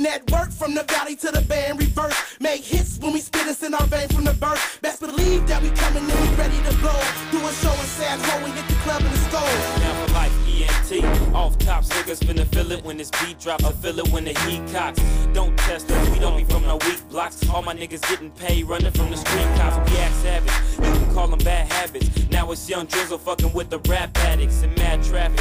network from the valley to the bay in reverse. Make hits when we spit us in our vein from the birth. Best believe that we coming in, we ready to blow. Do a show in San Ho and hit the club in the skull. Now for life, ENT. Off top, niggas finna feel it when this beat drops. I feel it when the heat cocks. Don't test us, we don't be from no weak blocks. All my niggas getting paid, running from the street cops. We act savage, you can call them bad habits. Now it's Young Drizzle fucking with the rap addicts and mad traffic.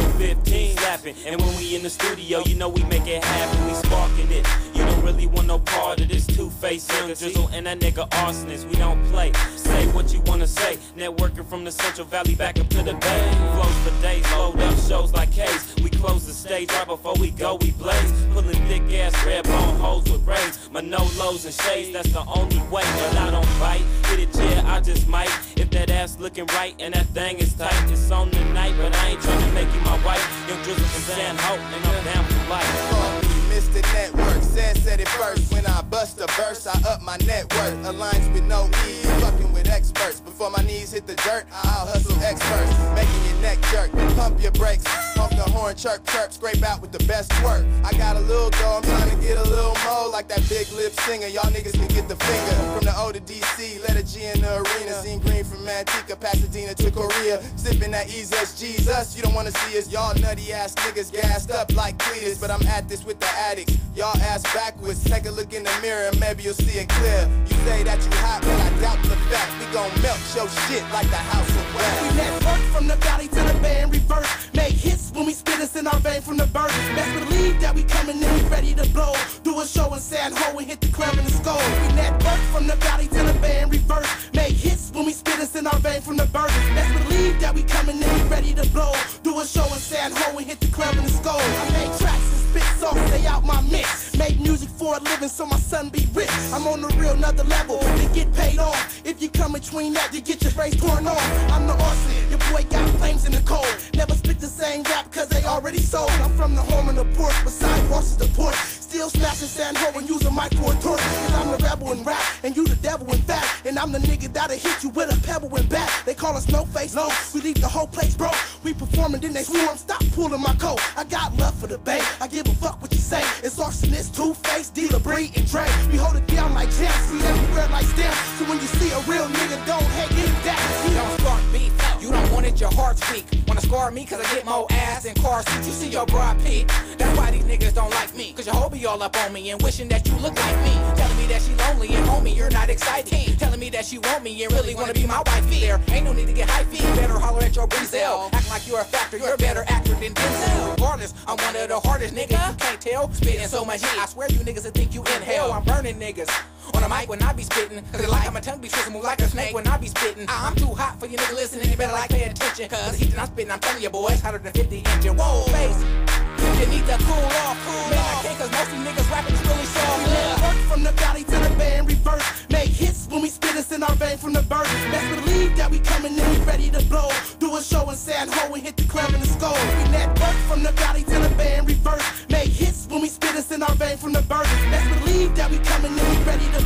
415 slapping, and when we in the studio, you know we make it happen. We sparking it. You don't really want no part of this two-faced Young Drizzle and that nigga arsonist. We don't play. Say what you wanna say. Networking from the Central Valley back up to the Bay. Flows for days, load up shows like Case. We close the stage right before we go, we blaze. Pulling thick ass red bone hoes with braids. My no lows and shades, that's the only way. But I don't bite. Hit it, yeah, I just might. If that ass looking right and that thing is tight, it's on tonight, but I ain't trying to make you my wife. Young Drizzle from San Ho, and I'm down for life. Mr. Network, said it first. When I bust a verse, I up my net worth. Aligns with no ease, fucking with experts. Before my knees hit the dirt, I'll hustle experts. Making your neck jerk, pump your brakes. Honk the horn, chirp, chirp, scrape out with the best work. I got a little dough, I'm trying to get a little more. Like that big lip singer, y'all niggas can get the finger. From the O to DC, letter G in the arena. Seen green from Antigua, Pasadena to Korea. Sipping that Easus, Jesus, you don't wanna see us. Y'all nutty ass niggas gassed up like Cletus. But I'm at this with the addicts. Y'all ass backwards, take a look in the mirror and maybe you'll see it clear. You say that you hot, but I doubt the fact. We gon' melt your shit like the house of wax. We network from the valley to the bay in reverse. Make hits when we spit us in our vein from the birth. Best believe that we coming in, we ready to blow. Do a show in San Ho and hit the club in the skull. We network from the valley to the bay in reverse. Make hits when we spit us in our vein from the birth. Best believe that we coming in, we ready to blow. Do a show in San Ho and hit the club in the skull. I make tracks and spit songs, stay out my mix. Make music for a living so my son be rich. I'm on the real another level, to get paid off. If you come between that, you get your face torn off. I'm the arson, your boy got flames in the cold. Never spit the same rap cause they already sold. I'm from the home of the porch, beside Ross is the porch. Still smashing San Ho and use a mic for a torch. Cause I'm the rebel in rap, and you the devil in fact. And I'm the nigga that'll hit you with a pebble and bat. They call us no face, no. We leave the whole place broke. We perform and then they swarm, stop pulling my coat. I got love for the bay, I give a fuck what you say. It's arsonist, two-face, dealer, breed, and Dre. We hold it down like champs, we everywhere like stamps. So when you see a real nigga, don't hate it, that. You don't start beef, you don't want it, your heart's weak. Wanna scar me cause I get more ass in car seats. You see your broad P, that's why these niggas don't like me. Cause your hoe be all up on me and wishing that you look like me. Telling me that she lonely and homie, you're not exciting. Telling me that she want me and really wanna be my wifey. There ain't no need to get hypey, better holler at your Breezel. Act like you're a factor, you're a better actor than Denzel. Regardless, I'm one of the hardest niggas, you can't tell. Spitting so much heat, I swear you niggas will think you in hell. I'm burning niggas on the mic when I be spitting. Cause they like how my tongue be twisting, move like a snake when I be spitting. I'm too hot for you niggas listening, you better like pay attention. Cause the heat that I'm spitting, I'm telling you boys, hotter than 50 engine. Whoa, face, you need to cool off. Man, I can't cause most of you niggas rapping is really soft. Network from the valley to the bay in reverse. Make hits when we spit us in our vein from the birth. Best believe that we coming in, we ready to blow. Do a show in San Ho and hit the club in the skull. We network from the valley to the bay in reverse. Make hits when we spit us in our vein from the birth. Best believe that we coming in, we ready to